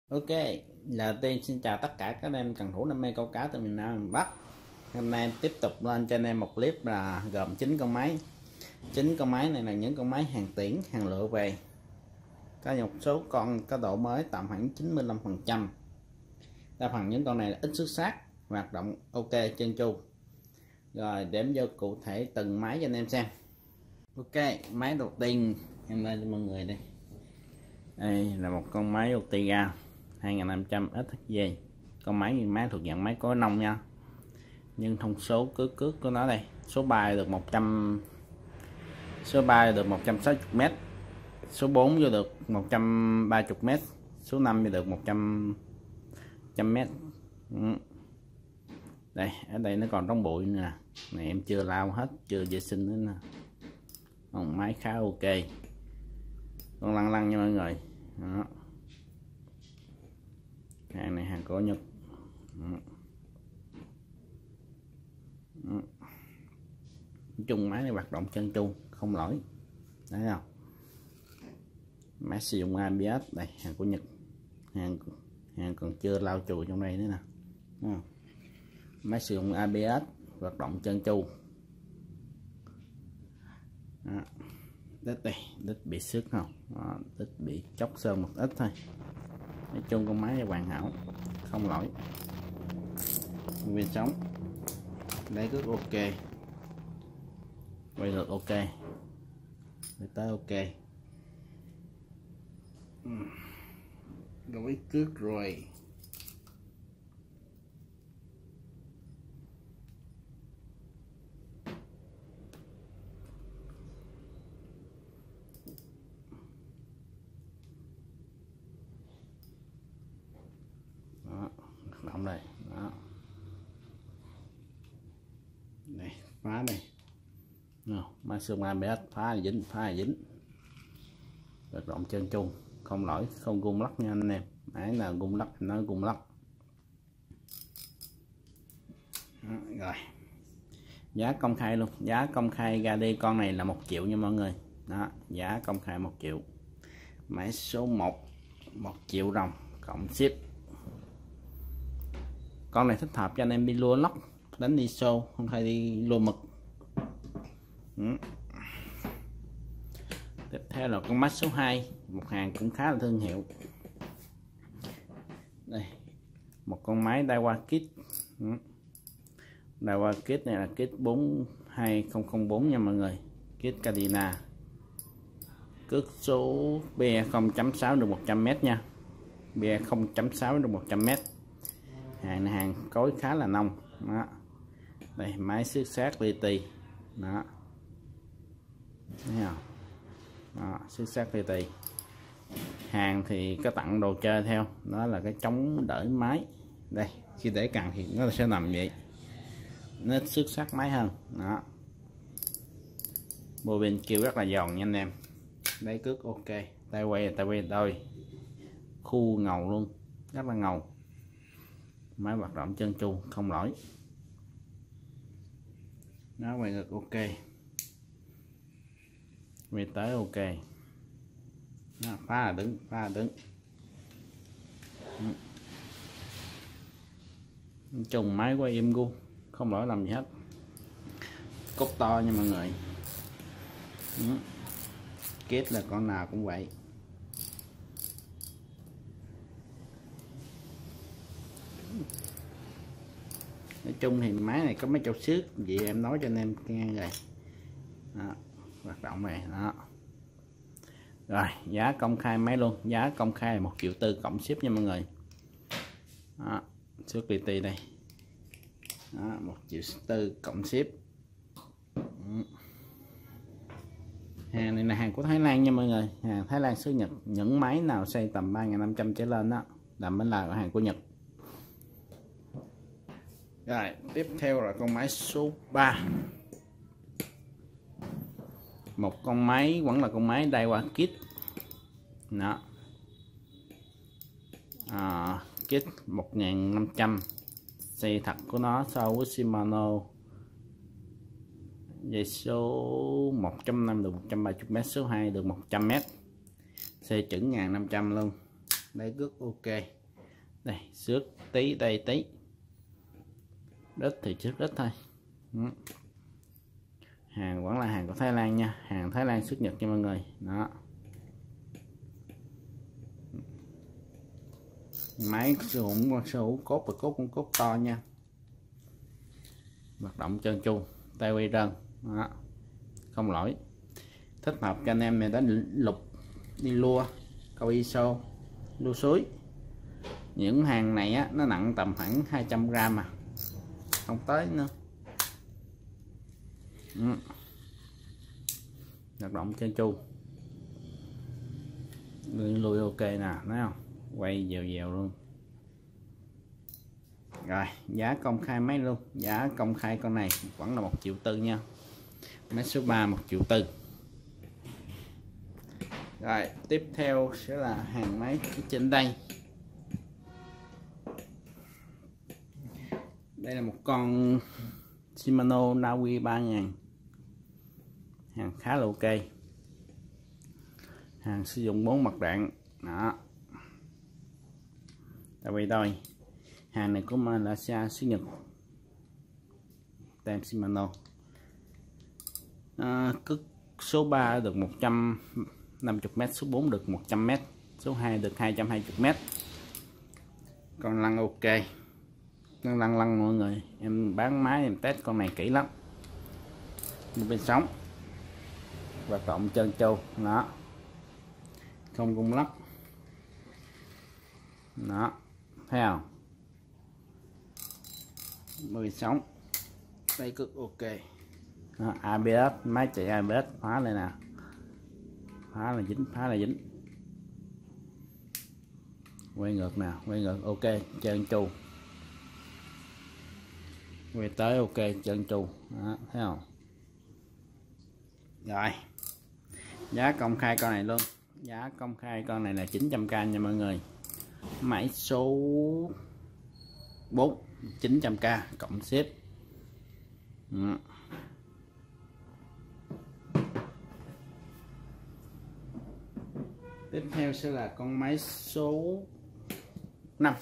Ok, là tiên xin chào tất cả các anh em cần thủ đam mê câu cá từ miền Nam miền Bắc. Hôm nay em tiếp tục lên cho anh em một clip là gồm 9 con máy. 9 con máy này là những con máy hàng tiễn, hàng lựa về. Có một số con có độ mới tầm khoảng 95%. Đa phần những con này là ít xuất sắc, hoạt động ok trơn tru. Rồi đếm vô cụ thể từng máy cho anh em xem. Ok, máy đầu tiên em lên cho mọi người đây. Đây là một con máy Ortega 2500 SHV. Con máy thuộc dạng máy có nông nha, nhưng thông số cước của nó đây, số 3 được 160m, số 4 vô được 130m, số 5 vô được 100m. Đây, ở đây nó còn trong bụi nè, này em chưa lau hết, chưa vệ sinh nữa nè. Còn máy khá ok, con lăn lăn nha mọi người. Đó. Hàng này hàng của Nhật. Nói chung máy này hoạt động chân tru, không lỗi. Thấy không? Máy sử dụng ABS, đây hàng của Nhật. Hàng còn chưa lau chùi trong đây nữa nè. Máy sử dụng ABS, hoạt động chân tru. Đít đây, đít bị xước không? Đó, đít bị chóc sơn một ít thôi. Nói chung con máy này hoàn hảo, không lỗi. Viên sống, lấy cước ok, quay lượt ok, quay tới ok. Gối cước rồi. Động đây, đó. Đây, phá đây. Máy xương ABS phá là dính. Hoạt động chân chung, không lỗi, không gung lắc nha anh em. Máy nào gung lắc thì nói gung lắc. Đó, rồi. Giá công khai luôn, giá công khai ra đi con này là 1 triệu nha mọi người. Đó, giá công khai 1 triệu. Máy số 1 1 triệu đồng cộng ship. Con này thích hợp cho anh em đi lua lóc, đánh đi xô, không phải đi lua mực. Tiếp theo là con máy số 2, một hàng cũng khá là thương hiệu. Đây, một con máy Daiwa Kit. Daiwa Kit này là kit 42004 nha mọi người. Kit Cadena. Cước số BE 0.6 được 100m nha. BE 0.6 được 100m. Hàng này hàng cối khá là nông. Đó. Đây, máy xước sát li ti. Đó. Thấy không? Đó, xước sát li ti. Hàng thì có tặng đồ chơi theo, đó là cái chống đỡ máy. Đây, khi để càng thì nó sẽ nằm vậy, nó xước sát máy hơn. Đó, bô bên kêu rất là giòn nha anh em. Đấy, cước ok, tay quay đôi, khu ngầu luôn, rất là ngầu. Máy hoạt động chân tru, không lỗi. Nó quay ngược ok, quay tới ok. Đó, phá là đứng. Trùng máy quay im gu, không lỗi làm gì hết. Cốt to nha mọi người. Kết là con nào cũng vậy. Nói chung thì máy này có mấy chỗ xước vậy em nói cho anh em nghe rồi. Đó, hoạt động này đó. Rồi, giá công khai máy luôn, giá công khai là 1 triệu tư cộng ship nha mọi người. Đó, xước li ti đây. Đó, 1 triệu tư cộng ship. Hàng này là hàng của Thái Lan nha mọi người, hàng Thái Lan xứ Nhật. Những máy nào xây tầm 3500 trở lên đó là mới là hàng của Nhật. Rồi, tiếp theo là con máy số 3. Một con máy vẫn là con máy Daiwa Kit. Đó. Kit 1500. Xe thật của nó so với Shimano. Dây số 1.5 được 130m, số 2 được 100m. Xe chuẩn 1500 luôn. Đấy, rất ok. Đây xước tí, đây tí, đứt thì trước đứt thôi. Hàng vẫn là hàng của Thái Lan nha, hàng Thái Lan xuất Nhật cho mọi người. Đó, máy sở hữu cốt và cốt con cốt to nha, hoạt động trơn tru, tay quay trơn. Đó, không lỗi, thích hợp cho anh em này đánh lục, đi lua, câu ISO, lua suối. Những hàng này á, nó nặng tầm khoảng 200g mà không tới nữa. Hoạt động trơn tru, lùi ok nè, thấy không, quay dèo dèo luôn. Rồi giá công khai máy luôn, giá công khai con này vẫn là 1,4 triệu nha, máy số 3 1,4 triệu. Rồi tiếp theo sẽ là hàng máy trên đây. Đây là một con Shimano Naui 3000, hàng khá là ok, hàng sử dụng 4 mặt đạn. Đó, tại vì thôi, hàng này của Malaysia xứ Nhật, tem Shimano. Cước số 3 được 150m, số 4 được 100m, số 2 được 220m. Con lăn ok, con lăn mọi người, em bán máy em test con này kỹ lắm. Bên sóng hoạt động trơn tru, đó, không rung lắc. Đó, thấy không, bên sóng đây cực ok. Đó, ABS, máy chạy ABS phá đây nè, phá là dính, phá là dính. Quay ngược nè, quay ngược ok, trơn tru, quay tới ok, trơn tru. Đó, thấy không. Rồi giá công khai con này luôn, giá công khai con này là 900k nha mọi người, máy số 4 900k cộng ship. Tiếp theo sẽ là con máy số 5,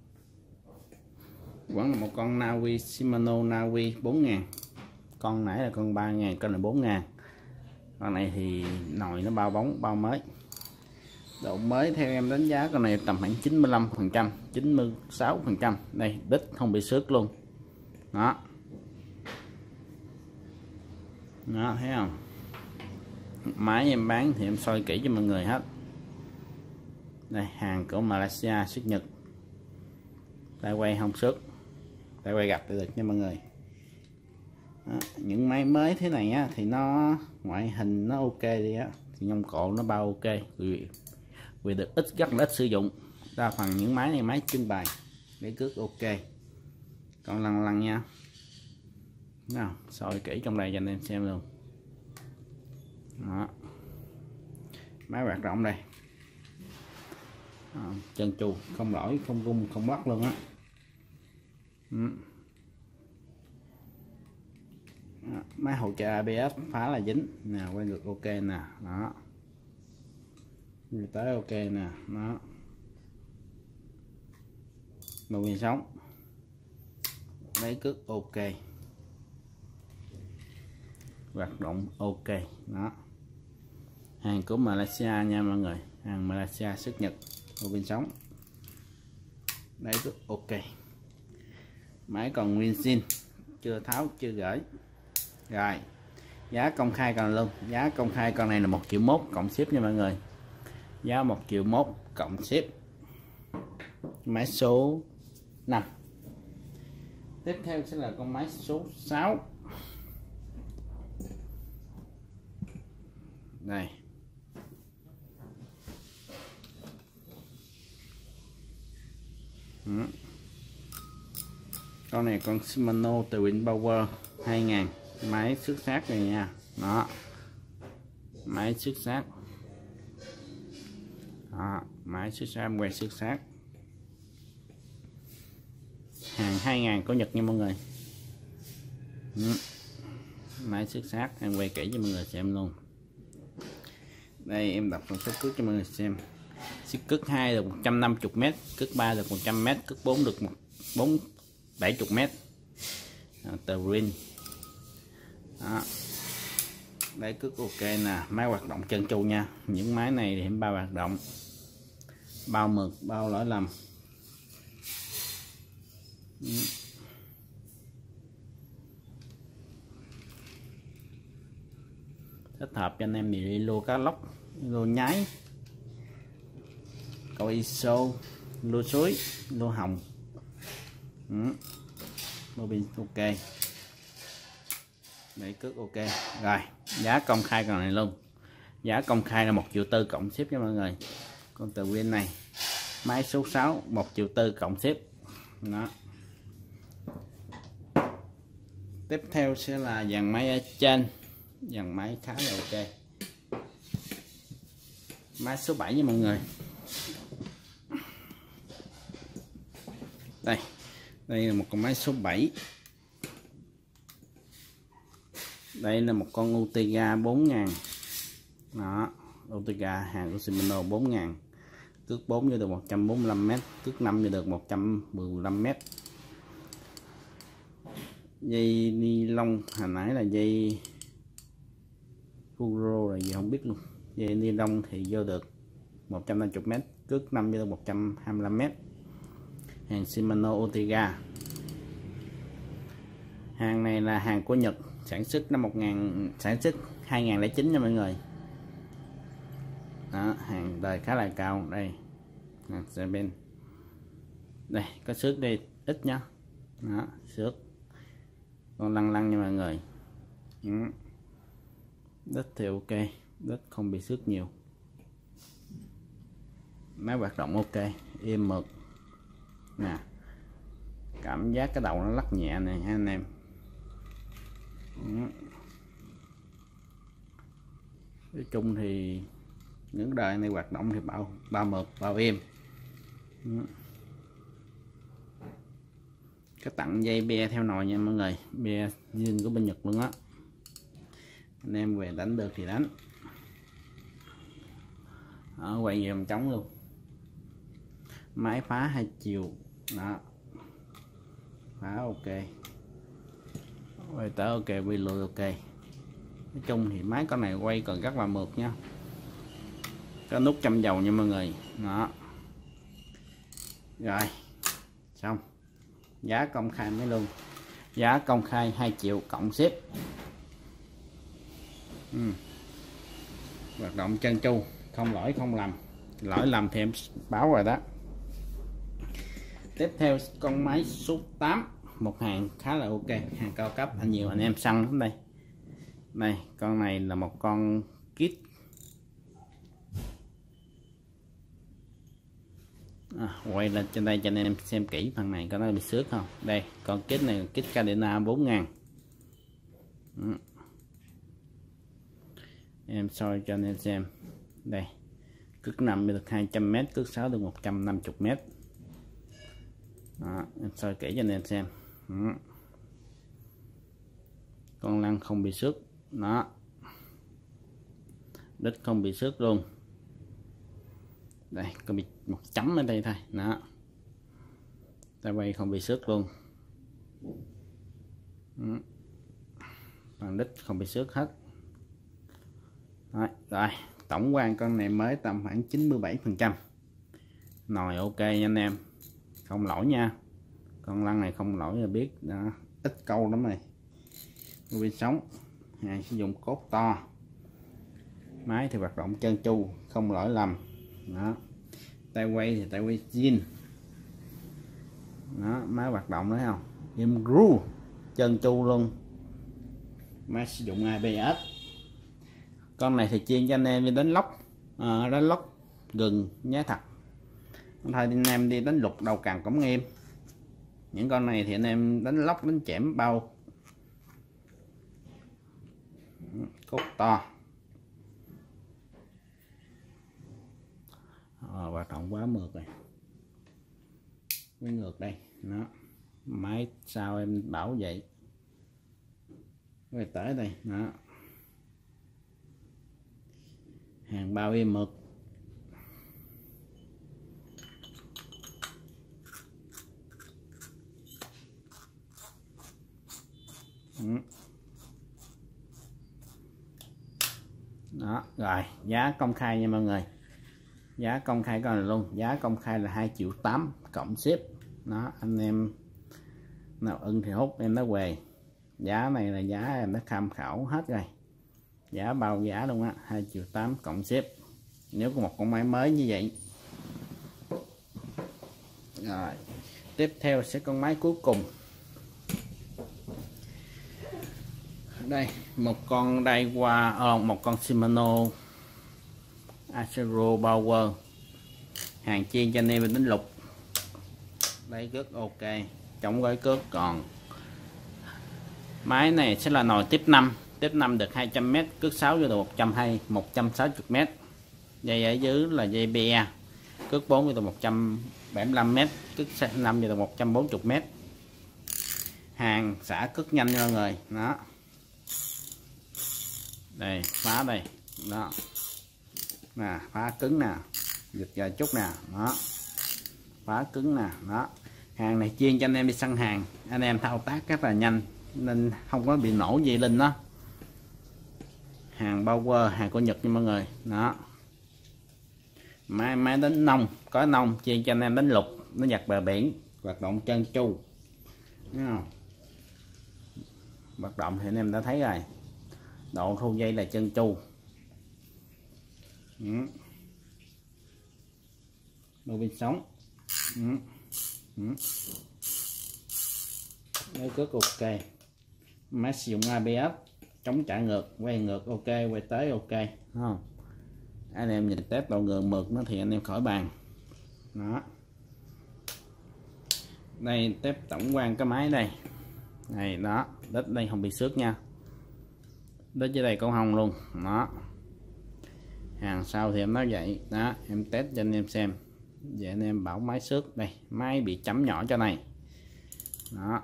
vẫn là một con Naui, Shimano Naui 4000. Con nãy là con 3000, con là 4000. Con này thì nồi nó bao bóng, bao mới. Độ mới theo em đánh giá con này tầm khoảng 95%, 96%. Đây, đít không bị xước luôn. Đó. Đó, thấy không? Máy em bán thì em soi kỹ cho mọi người hết. Đây, hàng của Malaysia xuất Nhật. Tay quay không xước, tay quay gặp được nha mọi người. Đó, những máy mới thế này á thì nó ngoại hình nó ok đi á, thì nhông cộ nó bao ok vì được ít, rất là ít sử dụng. Đa phần những máy này máy trưng bày để cước ok. Còn lăn nha, nào soi kỹ trong đây cho anh em xem luôn. Đó, máy hoạt động đây. Chân tru không lỗi, không rung, không bắt luôn á. Máy hỗ trợ ABS phá là dính nè, quay ngược ok nè. Đó, người tới ok nè. Đó, màu nguyên sống, lấy cước ok, hoạt động ok. Đó, hàng của Malaysia nha mọi người, hàng Malaysia xuất Nhật, màu nguyên sống, lấy cước ok. Máy còn nguyên zin, chưa tháo chưa gửi. Rồi giá công khai còn luôn, giá công khai con này là 1,1 triệu cộng ship nha mọi người, giá 1,1 triệu cộng ship. Máy số 5. Tiếp theo sẽ là con máy số 6. Đây, con này con Shimano Twin Power 2000, máy xuất sắc này nha. Đó, máy xuất sắc. Đó, máy xuất sắc, quay xuất sắc, hàng 2000 của Nhật nha mọi người. Máy xuất sắc, em quay kỹ cho mọi người xem luôn. Đây em đọc một số cước cho mọi người xem. cước 2 được 150m, cước 3 được 100m, cước 4 được 70m. Tờ rin đó. Đấy, cước ok nè. Máy hoạt động trơn tru nha. Những máy này thì bao hoạt động, bao mực, bao lỗi lầm. Thích hợp cho anh em thì lô cá lóc, lô nhái, câu ISO, lô suối, lô hồng. Lô pin ok. Đấy, cước ok. Rồi, giá công khai con này luôn. Giá công khai là 1,4 triệu cộng ship nha mọi người. Con tờ Win này, máy số 6, 1,4 triệu cộng ship. Đó. Tiếp theo sẽ là dàn máy ở trên. Dàn máy khá là ok. Máy số 7 nha mọi người. Đây là một con máy số 7. Đây là một con Ultiga 4000. Đó, Ultiga hàng của Shimano 4000. Cước 4 cho được 145m, cước 5 cho được 115m. Dây ni lông hồi nãy là dây Furo là gì không biết luôn. Dây ni lông thì vô được 150m, cước 5 vô được 125m. Hàng Shimano Ultiga. Hàng này là hàng của Nhật, sản xuất năm 2009 nha mọi người. Đó, hàng đời khá là cao. Đây xe bên đây có xước đây ít nhá. Đó, xước con lăn lăn nha mọi người. Đất thì ok, đất không bị xước nhiều. Máy hoạt động ok, êm mượt nè. Cảm giác cái đầu nó lắc nhẹ này ha anh em. Nói chung thì những đời này hoạt động thì bao mượt, bao êm. Cái tặng dây be theo nồi nha mọi người, be zin của bên Nhật luôn á. Anh em về đánh được thì đánh. Ở quay nhiều vòng trống luôn. Máy phá 2 chiều đó, phá ok, quay tới ok, quy lùi ok. Nói chung thì máy con này quay còn rất là mượt nha. Có nút châm dầu nha mọi người. Đó. Rồi xong, giá công khai mới luôn. Giá công khai 2 triệu cộng ship. Hoạt động trơn tru, không lỗi không lầm. Lỗi lầm thì em báo rồi đó. Tiếp theo con máy số 8, một hàng khá là ok, hàng cao cấp, nhiều anh em săn lắm đây. Đây, con này là một con kit. Quay lên trên đây cho anh em xem kỹ phần này có nó bị xước không. Đây, con kit này kit Cadena 4000. Em soi cho anh em xem. Đây, cước 5 được 200m, cước 6 được 150m. Đó, em soi kỹ cho anh em xem. Con lăn không bị xước. Đó, đít không bị xước luôn. Đây, có bị một chấm ở đây thôi. Đó, tay quay không bị xước luôn. Phần đít không bị xước hết. Rồi, tổng quan con này mới tầm khoảng 97%. Nồi ok nha anh em, không lỗi nha. Con lăn này không lỗi là biết đó, ít câu lắm này. Viên sống, hàng sử dụng cốt to. Máy thì hoạt động trơn tru, không lỗi lầm. Đó, tay quay thì tay quay zin. Đó, máy hoạt động đấy không, im ru trơn tru luôn. Máy sử dụng ABS. Con này thì chuyên cho anh em đi đánh lóc, đánh lóc gừng nhá thật. Thôi anh em đi đánh lục đầu càng cổng em. Những con này thì anh em đánh lóc, đánh chẻm bao. Cốt to. Hoạt động quá mượt rồi. Mới ngược đây. Đó, máy sao em bảo vậy. Rồi tới đây. Đó, hàng bao êm mượt. Đó rồi, giá công khai nha mọi người, giá công khai con này luôn, giá công khai là 2,8 triệu cộng ship. Đó, anh em nào ưng thì hút em nó về. Giá này là giá em đã tham khảo hết rồi, giá bao giá luôn á, 2,8 triệu cộng ship nếu có một con máy mới như vậy. Rồi tiếp theo sẽ con máy cuối cùng. Đây một con Daiwa, một con Shimano Acero Power, hàng chiên cho anh em mình đánh lục. Đây cước ok, chống gói cước. Còn máy này sẽ là nồi tiếp 5 được 200m, cước 6 vô được 160m, dây ở dưới là dây be, cước 4 vô được 175m, cước 5 vô được 140m. Hàng xả cước nhanh nha mọi người. Đó đây, phá đây, đó nè, phá cứng nè, giật vài chút nè, đó phá cứng nè. Đó, hàng này chuyên cho anh em đi săn hàng, anh em thao tác rất là nhanh nên không có bị nổ dây linh đó. Hàng Power, hàng của Nhật nha mọi người. Đó, máy đánh nông, có nông chuyên cho anh em đánh lục, nó giặt bờ biển, hoạt động chân chu. Thấy không? Hoạt động thì anh em đã thấy rồi, độ thu dây là chân chu. Đôi bên sống. Máy cước ok, máy sử dụng ABS, chống chạy ngược, quay ngược ok, quay tới ok. Đúng không? Anh em nhìn test độ ngược mực nó thì anh em khỏi bàn. Đó, đây test tổng quan cái máy đây này. Đó, đất đây không bị xước nha, đất dưới đây cũng không luôn. Đó, hàng sau thì em nói vậy. Đó, em test cho anh em xem vậy anh em bảo máy xước. Đây, máy bị chấm nhỏ cho này. Đó,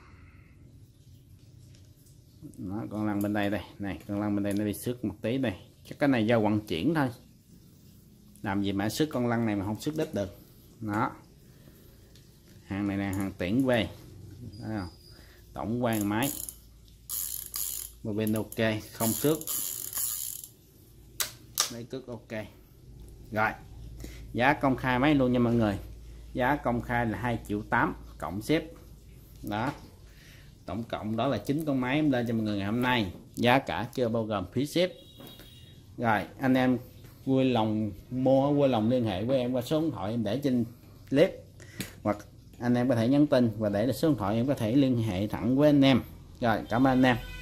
nó con lăn bên đây đây này, con lăn bên đây nó bị xước một tí đây, chắc cái này do vận chuyển thôi, làm gì mà xước con lăn này mà không xước đít được. Đó, hàng này là hàng tiễn về. Tổng quan máy một bên ok, không xước, đây cước ok. Rồi giá công khai máy luôn nha mọi người, giá công khai là 2,8 triệu cộng ship. Đó, tổng cộng đó là 9 con máy em lên cho mọi người ngày hôm nay, giá cả chưa bao gồm phí ship. Rồi anh em vui lòng mua, vui lòng liên hệ với em qua số điện thoại em để trên clip, hoặc anh em có thể nhắn tin và để số điện thoại em có thể liên hệ thẳng với anh em. Rồi cảm ơn anh em.